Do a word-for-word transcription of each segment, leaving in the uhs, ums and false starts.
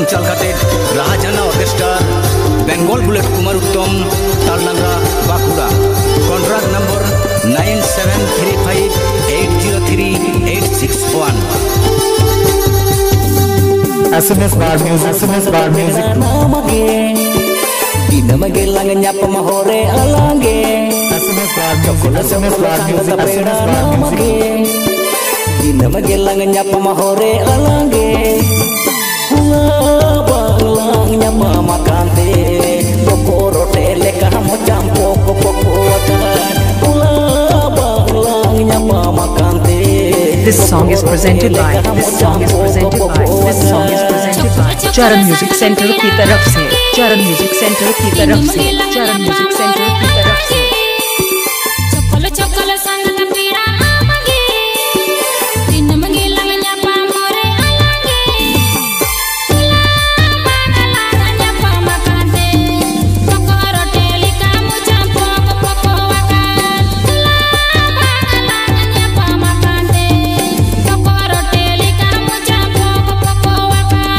Song Chalkated Rahajana Orchestra Bengal Bullet Kumar Uttom Talnandra Bakura Contract number nine seven three five eight zero three eight six one. S M S Bar Music, S M S Bar Music. Dinamage langnya pamahore alange. S M S Bar Music, S M S Bar Music, S M S Bar Music. Dinamage langnya pamahore alange. Langnya pamakante. Kokoro tele kamu campur kokokan. Langnya pamakante. This song is presented by This song is presented by This song is presented by Charan Music Center की तरफ से Charan Music Center की तरफ से Charan Music Center की तरफ से चपल चपल संग पीड़ा आमगे दिन मंगे लगnya pamore alange bagala nya pamakante kokoro teli kamu campur kokokan bagala nya pamakante kokoro teli kamu campur kokokan.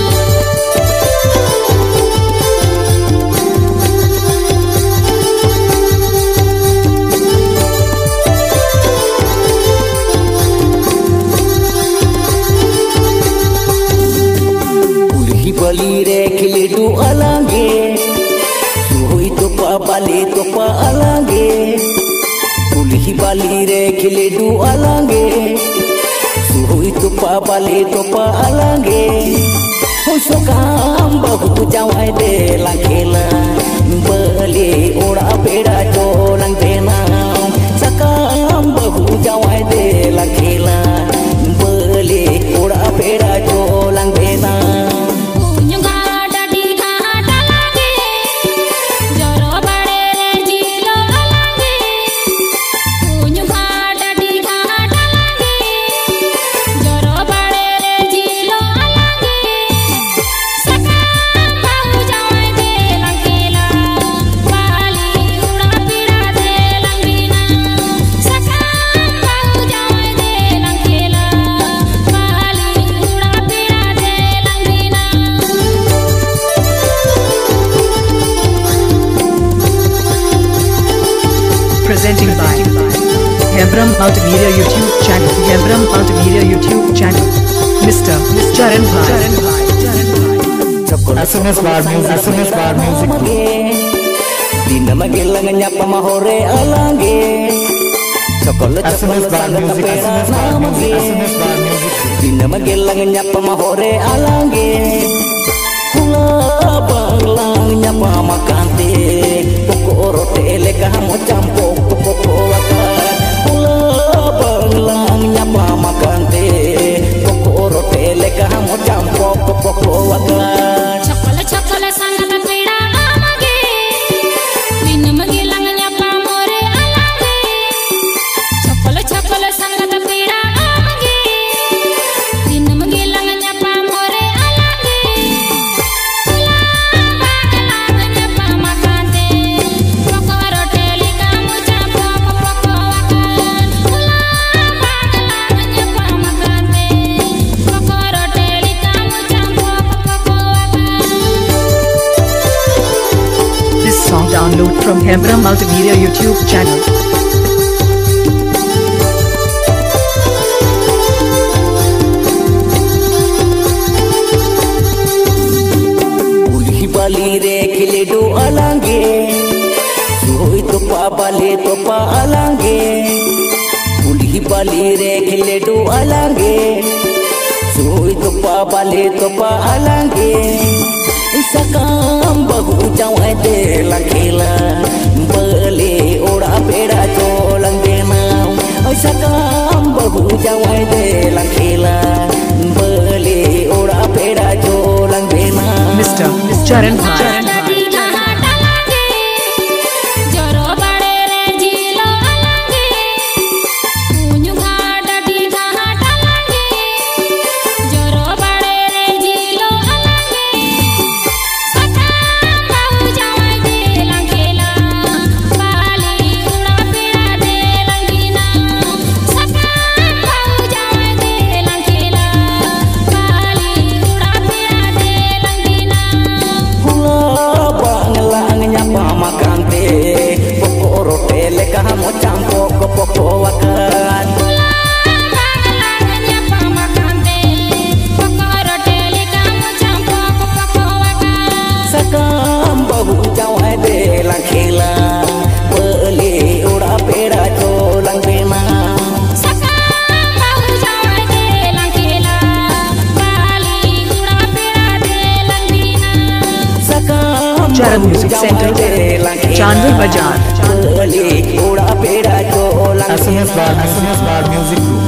Bali re khili du alange suhui to pa bali to pa alange pulhi bali re khili du alange suhui to pa bali to pa alange husokam bahu jawai de langkela bali ora peda jolang dena sakam bahu jawai de langkela bali ora peda jolang dena. Presenting by Hebram Multimedia YouTube channel Hebram Multimedia YouTube channel Mister Charan Bhai. S M S Bar Music, S M S Bar Music. Dinamage langnya pamahore alange. S M S Bar Music, S M S Bar Music, S M S Bar Music. Dinamage langnya pamahore alange. Langnya pamakante. Kokoro tele kamu campur kokokan. Langnya pamakante. Kokoro tele kamu campur kokokan. चपल चपल संग पीड़ा आमगे दिन मंगे लगnya pamore alange चपल चपल संग पीड़ा आमगे दिन मंगे लगnya pamore alange bagala pamakante kokoro teli kamu campur kokokan bagala pamakante kokoro teli kamu campur kokokan. This song download from Hebram Multimedia YouTube channel. Pulhi bali re khili du alange suhui to pa bali to pa alange pulhi bali re khili du alange suhui to pa bali to pa alange sakam bahu jawai de langkela bali ora peda jolang dena sakam bahu jawai de langkela bali ora peda jolang dena. Mister Charan Bhai. Bali Charan music centre चांदर बाजार थोड़ा पेड़ा चोला S M S Bar, S M S Bar Music Group.